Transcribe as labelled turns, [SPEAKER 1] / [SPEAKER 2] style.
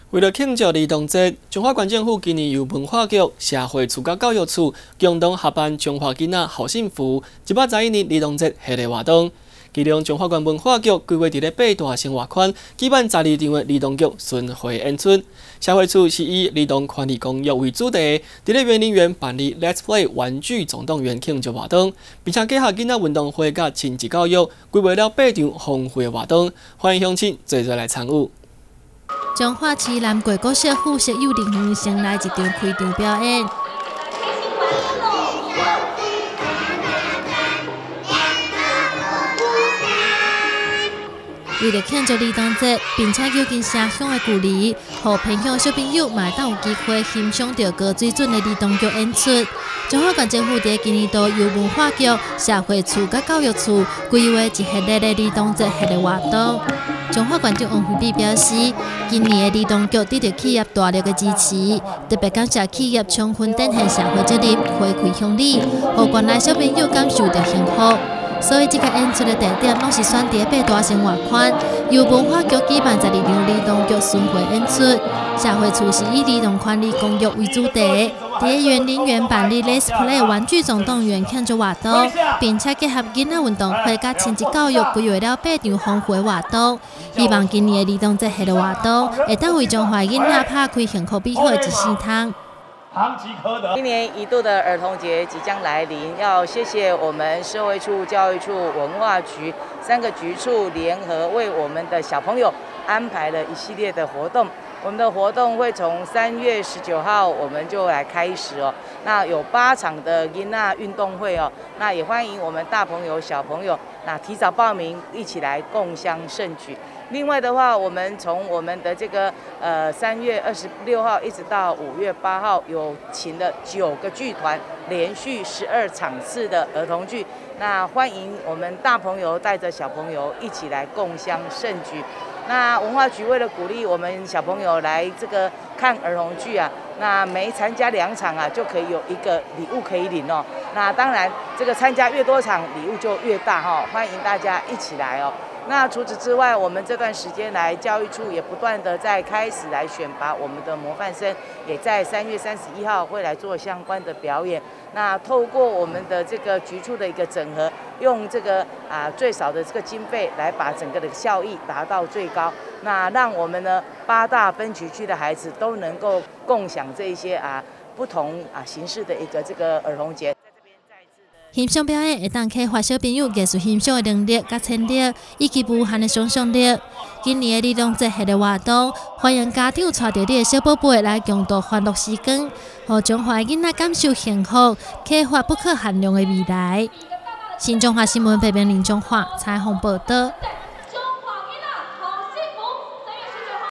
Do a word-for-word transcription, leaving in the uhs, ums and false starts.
[SPEAKER 1] 为了庆祝儿童节，中华县政府今年由文化局、社会处甲教育处共同合办中华囡仔好幸福一百十一年儿童节系列活动。其中，中华县文化局规划伫咧八大生活圈举办十二场的儿童剧巡回演出。社会处是以儿童权利公约为主题，伫咧园林园办理 Let's Play 玩具总动员庆祝活动，并且结合囡仔运动会甲亲子教育，规划了八场丰富的活动，欢迎乡亲做做来参与。
[SPEAKER 2] 彰化市南国国小附设幼儿园先来一场开场表演。为了庆祝儿童节，并且邀请城乡的距离，互偏乡小朋友嘛当有机会欣赏到高水准的儿童剧演出。中华县政府伫今年度由文化局、社会处甲教育处规划一系列的儿童节系列活动。中华县长王惠美表示，今年的儿童剧得到企业大力的支持，特别感谢企业充分展现社会责任，回馈乡里，互县内小朋友感受到幸福。所以，这个演出的地点拢是选伫八大生活圈，由文化局举办十二场儿童剧巡回演出。社会处是以儿童权利公约为主题，伫园林园办理 Let's Play 玩具总动员庆祝活动，并且结合囡仔运动会甲亲子教育，规划了八场丰富的活动。希望今年的儿童节系列活动，会当为中华囡仔拍开幸福美好的一扇窗。
[SPEAKER 3] 一年一度的儿童节即将来临，要谢谢我们社会处、教育处、文化局三个局处联合为我们的小朋友安排了一系列的活动。我们的活动会从三月十九号我们就来开始哦，那有八场的囡仔运动会哦，那也欢迎我们大朋友、小朋友那提早报名，一起来共襄盛举。另外的话，我们从我们的这个呃三月二十六号一直到五月八号，有请了九个剧团，连续十二场次的儿童剧。那欢迎我们大朋友带着小朋友一起来共襄盛举。那文化局为了鼓励我们小朋友来这个看儿童剧啊，那每参加两场啊，就可以有一个礼物可以领哦。那当然，这个参加越多场，礼物就越大哈、哦，欢迎大家一起来哦。那除此之外，我们这段时间来，教育处也不断的在开始来选拔我们的模范生，也在三月三十一号会来做相关的表演。那透过我们的这个局处的一个整合，用这个啊最少的这个经费来把整个的效益达到最高，那让我们呢八大分局区的孩子都能够共享这一些啊不同啊形式的一个这个儿童节。
[SPEAKER 2] 欣赏表演会当启发小朋友艺术欣赏的能力、甲潜力，以及无限的想象力。今年的儿童节系列活动，欢迎家长带着你的小宝贝来共度欢乐时光，让中华囡仔感受幸福，启发不可限量的未来。新中华新闻北平林中华采访报道。